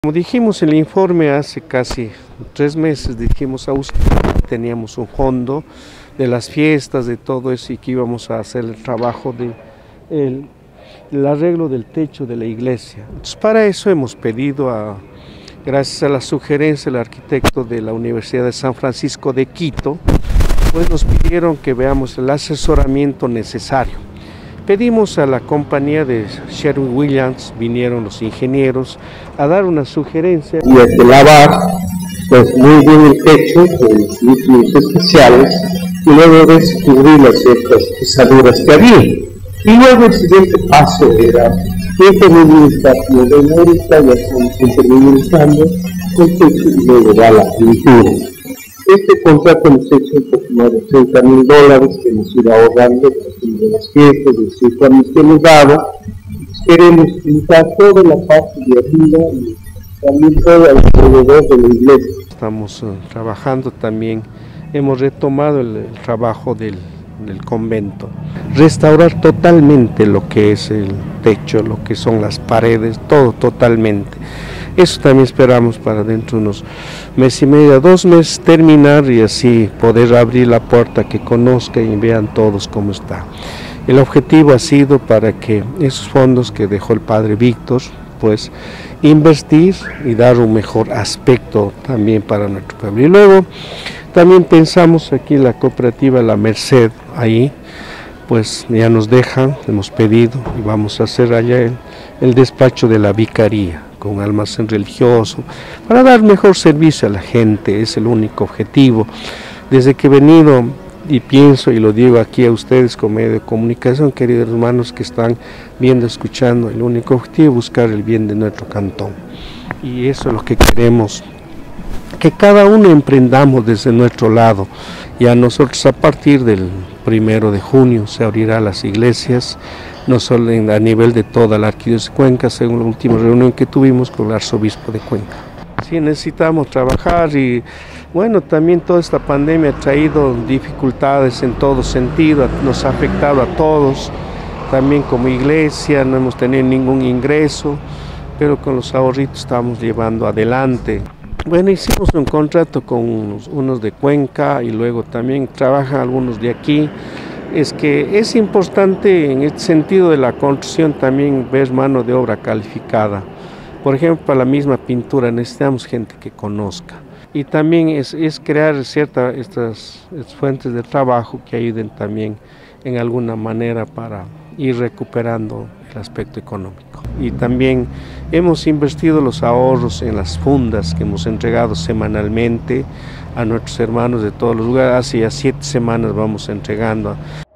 Como dijimos en el informe hace casi 3 meses, dijimos a usted que teníamos un fondo de las fiestas, de todo eso, y que íbamos a hacer el trabajo el arreglo del techo de la iglesia. Entonces, para eso hemos pedido, gracias a la sugerencia del arquitecto de la Universidad de San Francisco de Quito, pues nos pidieron que veamos el asesoramiento necesario. Pedimos a la compañía de Sherwin-Williams, vinieron los ingenieros a dar una sugerencia. Y hay que lavar pues muy bien el techo con líquidos especiales y luego descubrir las ciertas pisaduras que había. Y luego el siguiente paso era impermeabilizar, como ven ahorita ya estamos impermeabilizando el techo y luego va la pintura. Este contrato hemos hecho un poco más de $30,000 que hemos ido ahorrando de las fiestas, de los 5 años que hemos dado. Queremos pintar toda la parte de arriba y también todo alrededor de la iglesia. Estamos trabajando también, hemos retomado el trabajo del convento, restaurar totalmente lo que es el techo, lo que son las paredes, todo totalmente. Eso también esperamos para dentro de unos mes y medio, 2 meses terminar y así poder abrir la puerta, que conozcan y vean todos cómo está. El objetivo ha sido para que esos fondos que dejó el padre Víctor, pues invertir y dar un mejor aspecto también para nuestro pueblo. Y luego también pensamos aquí en la cooperativa La Merced, ahí pues ya nos dejan, hemos pedido y vamos a hacer allá el despacho de la vicaría con almacén religioso, para dar mejor servicio a la gente, es el único objetivo. Desde que he venido y pienso y lo digo aquí a ustedes como medio de comunicación, queridos hermanos que están viendo, escuchando, el único objetivo es buscar el bien de nuestro cantón. Y eso es lo que queremos, que cada uno emprendamos desde nuestro lado. Y a nosotros a partir del 1 de junio se abrirán las iglesias, no solo a nivel de toda la arquidiócesis de Cuenca, según la última reunión que tuvimos con el arzobispo de Cuenca. Sí, necesitamos trabajar y bueno, también toda esta pandemia ha traído dificultades en todo sentido, nos ha afectado a todos, también como iglesia no hemos tenido ningún ingreso, pero con los ahorritos estamos llevando adelante. Bueno, hicimos un contrato con unos de Cuenca y luego también trabajan algunos de aquí. Es que es importante en este sentido de la construcción también ver mano de obra calificada. Por ejemplo, para la misma pintura necesitamos gente que conozca. Y también es crear estas fuentes de trabajo que ayuden también en alguna manera para ir recuperando el aspecto económico. Y también hemos invertido los ahorros en las fundas que hemos entregado semanalmente a nuestros hermanos de todos los lugares. Hace ya 7 semanas vamos entregando.